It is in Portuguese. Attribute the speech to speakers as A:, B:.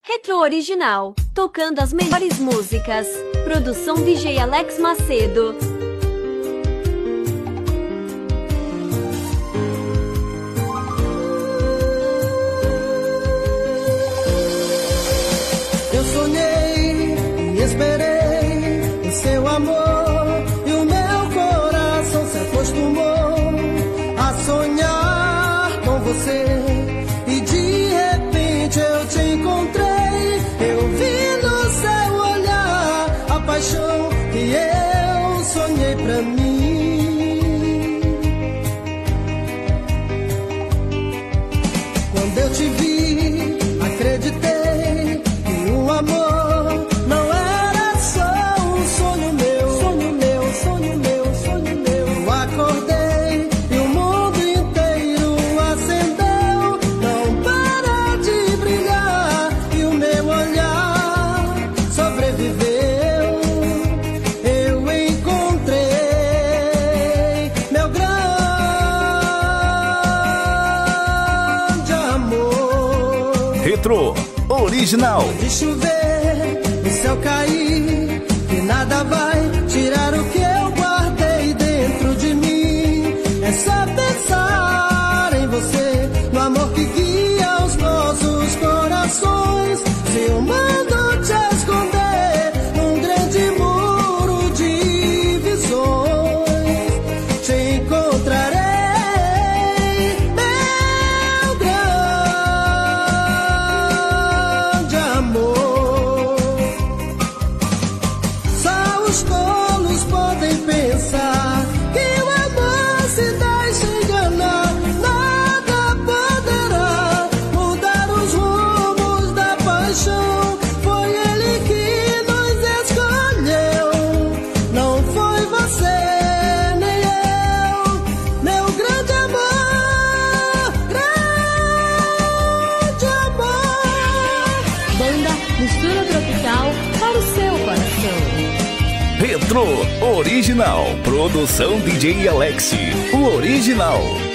A: Retro Original, tocando as melhores músicas. Produção DJ Alex Macedo.
B: Eu sonhei e esperei o seu amor, e o meu coração se acostumou a sonhar com você. E de repente eu te encontrei. Eu vi no seu olhar a paixão que eu sonhei pra mim. Quando eu te vi, acreditei que o amor não era só um sonho meu, sonho meu, sonho meu, sonho meu. Eu acordei e o mundo inteiro acendeu, não para de brilhar, e o meu olhar sobreviveu. Eu encontrei meu grande amor.
C: Retro Original.
B: De chover, o céu cair, e nada vai tirar o que eu guardei dentro de mim. É só pensar em você, no amor que guia os nossos corações. Se eu mando te esconder num grande muro de visões, te encontrarei, meu grande amor. Só os tolos podem pensar que o amor se deixa enganar. Nada poderá mudar os rumos da paixão. Foi ele que nos escolheu, não foi você nem eu. Meu grande amor, grande amor.
A: Banda Mistura Tropical para o seu coração.
C: Retro Original. Produção DJ Alex. O original.